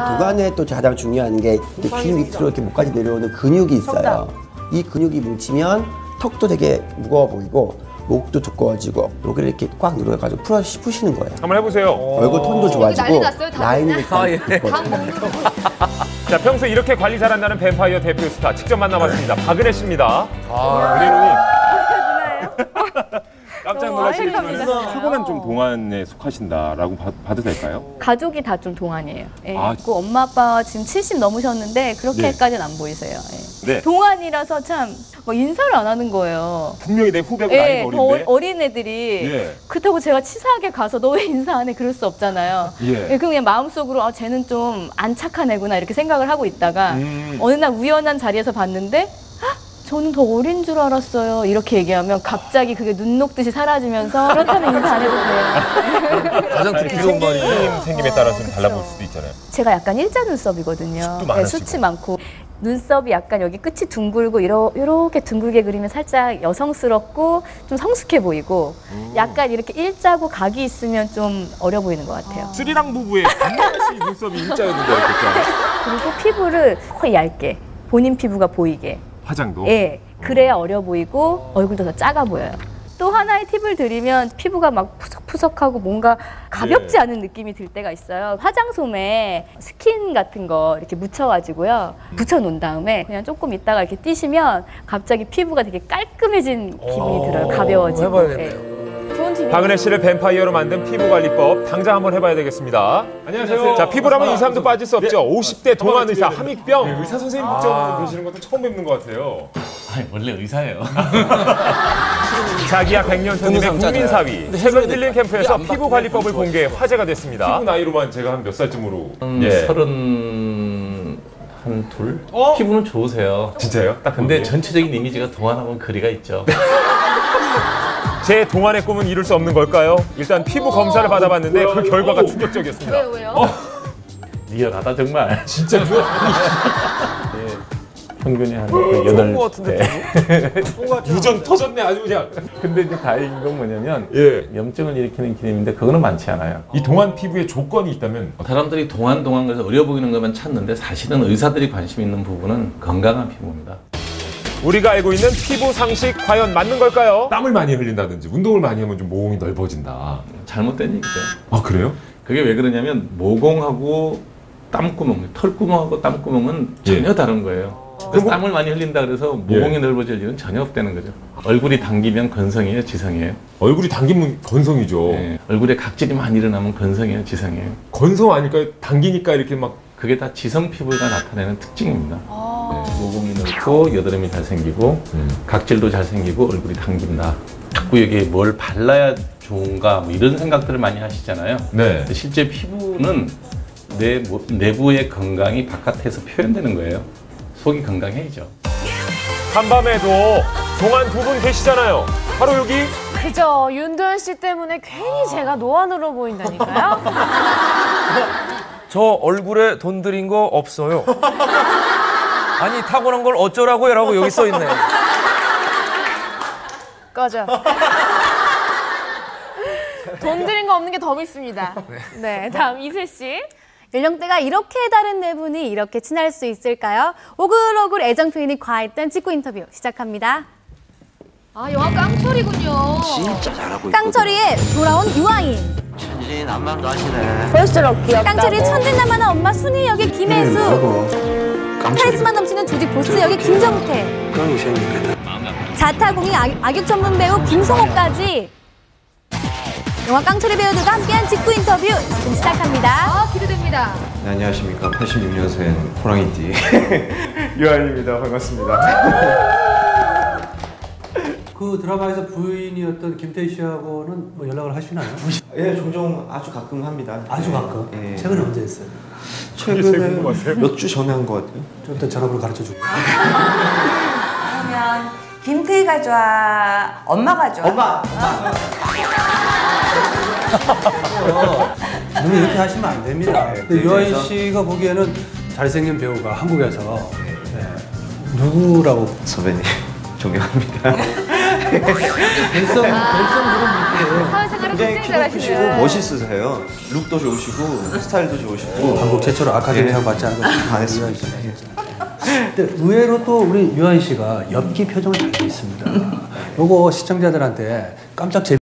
도관에 또 가장 중요한 게 귀 밑으로 이렇게 목까지 내려오는 근육이 있어요. 이 근육이 뭉치면 턱도 되게 무거워 보이고 목도 두꺼워지고 여기를 이렇게 꽉 눌러가지고 푸시는 거예요. 한번 해보세요. 얼굴 톤도 좋아지고 라인이 자, 평소 이렇게 관리 잘한다는 뱀파이어 대표 스타 직접 만나봤습니다. 박은혜 씨입니다. 은혜 누님. 깜짝 놀라시겠지만 타고난 좀 동안에 속하신다라고 봐도 될까요? 가족이 다 좀 동안이에요. 예. 그 엄마 아빠 지금 70 넘으셨는데 그렇게까지는 안 보이세요. 예. 네. 동안이라서 참 인사를 안 하는 거예요. 분명히 내 후배가 예, 나이가 어린데. 더 어린 애들이 그렇다고 제가 치사하게 가서 너 왜 인사 안 해? 그럴 수 없잖아요. 예, 그냥 마음속으로 쟤는 좀 안 착한 애구나 이렇게 생각을 하고 있다가 어느 날 우연한 자리에서 봤는데 저는 더 어린 줄 알았어요. 이렇게 얘기하면 갑자기 그게 눈 녹듯이 사라지면서 그렇다면 인사 안 해도 돼요. 가장 듣기 좋은 말이 생김에 따라서 좀 달라볼 수도 있잖아요. 제가 약간 일자 눈썹이거든요. 네, 숱이 많고 눈썹이 약간 여기 끝이 둥글고 이렇게 둥글게 그리면 살짝 여성스럽고 좀 성숙해 보이고 약간 이렇게 일자고 각이 있으면 좀 어려 보이는 것 같아요. 스리랑 부부의 반드시 눈썹이 일자였는데 그리고 피부를 거의 얇게 본인 피부가 보이게 화장도? 예, 그래야 어려 보이고 얼굴도 더 작아 보여요. 또 하나의 팁을 드리면 피부가 막 푸석푸석하고 뭔가 가볍지 않은 느낌이 들 때가 있어요. 화장솜에 스킨 같은 거 이렇게 묻혀가지고요. 붙여놓은 다음에 그냥 조금 있다가 이렇게 띄시면 갑자기 피부가 되게 깔끔해진 기분이 들어요. 가벼워지고. 해봐야겠네요. 좋은 팁이에요. 박은혜 씨를 뱀파이어로 만든 피부관리법 당장 한번 해봐야 되겠습니다. 안녕하세요. 자, 피부라면 의사함도 빠질 수 없죠. 50대 동안 의사 함익병. 의사 선생님 직접 계시는 것도 처음 뵙는 것 같아요. 아니, 원래 의사예요. 자기야 100년 손님의 국민사위. 최근 힐링 캠프에서 피부관리법을 공개해 화제가 됐습니다. 피부 나이로만 제가 한 몇 살쯤으로? 32? 피부는 좋으세요. 진짜요? 딱 근데 전체적인 이미지가 동안하고는 거리가 있죠. 제 동안의 꿈은 이룰 수 없는 걸까요? 일단 피부 검사를 받아봤는데 그 결과가 충격적이었습니다. 왜요? 리얼하다 정말. 진짜요? 평균이 한 8배. 유전 터졌네 아주 그냥. 근데 이제 다행인 건 뭐냐면 염증을 일으키는 기능인데 그거는 많지 않아요. 이 동안 피부에 조건이 있다면? 사람들이 동안 그래서 어려 보이는 것만 찾는데 사실은 의사들이 관심 있는 부분은 건강한 피부입니다. 우리가 알고 있는 피부 상식 과연 맞는 걸까요? 땀을 많이 흘린다든지 운동을 많이 하면 좀 모공이 넓어진다. 잘못된 얘기죠. 아, 그래요? 그게 왜 그러냐면 모공하고 땀구멍, 털구멍하고 땀구멍은 전혀 다른 거예요. 그래서 땀을 많이 흘린다 그래서 모공이 넓어질 일은 전혀 없다는 거죠. 얼굴이 당기면 건성이에요, 지성이에요? 얼굴이 당기면 건성이죠. 네. 얼굴에 각질이 많이 일어나면 건성이에요, 지성이에요? 건성 아닐까요? 당기니까 이렇게 막. 그게 다 지성 피부가 나타내는 특징입니다. 모공이 넓고 여드름이 잘 생기고 각질도 잘 생기고 얼굴이 당긴다. 자꾸 여기에 뭘 발라야 좋은가 뭐 이런 생각들을 많이 하시잖아요. 근데 실제 피부는 내 내부의 건강이 바깥에서 표현되는 거예요. 속이 건강해야죠. 한밤에도 동안 두 분 계시잖아요. 바로 여기. 그죠. 윤도현 씨 때문에 괜히 제가 노안으로 보인다니까요. 저 얼굴에 돈 들인 거 없어요. 아니 타고난 걸 어쩌라고요? 라고 여기 써있네. 꺼져. 돈 들인 거 없는 게 더 밉습니다. 네, 다음 이슬 씨. 연령대가 이렇게 다른 네 분이 이렇게 친할 수 있을까요? 오글오글 애정 표현이 과했던 직구 인터뷰 시작합니다. 아, 영화 깡철이군요. 진짜 잘하고 있거든. 깡철이의 돌아온 유아인. 천진난만도 하시네. 볼수록 귀엽다. 깡철이 천진난만한 엄마 순희 역의 김혜수. 카리스마 넘치는 조직 보스 역의 김정태. 그런 생각이다. 자타공인 악역 전문 배우 김성호까지. 영화 깡철이 배우들과 함께한 직구 인터뷰 지금 시작합니다. 아, 기대됩니다. 네, 안녕하십니까. 86년생 호랑이띠 유한입니다. 반갑습니다. 그 드라마에서 부인이었던 김태희 씨하고는 뭐 연락을 하시나요? 예, 종종 아주 가끔 합니다. 아주 가끔? 예. 최근에 언제 했어요? 최근에 몇 주 전에 한 것 같아요. 좀 일단 전화번호 가르쳐주고. 그러면 김태희가 좋아? 엄마가 좋아? 엄마! 너무 이렇게 하시면 안 됩니다. 근데 유아인 씨가 보기에는 잘생긴 배우가 한국에서 누구라고? 선배님 존경합니다. 별성 그런 사회생활을 네, 굉장히 피부 크시고 잘하시네요. 멋있으세요. 룩도 좋으시고 스타일도 좋으시고. 한국 최초로 아카데미상 받지 않은 것 반했습니다. 근데 의외로 또 우리 유한 씨가 엽기 표정을 잘 돼 있습니다. 요거 시청자들한테 깜짝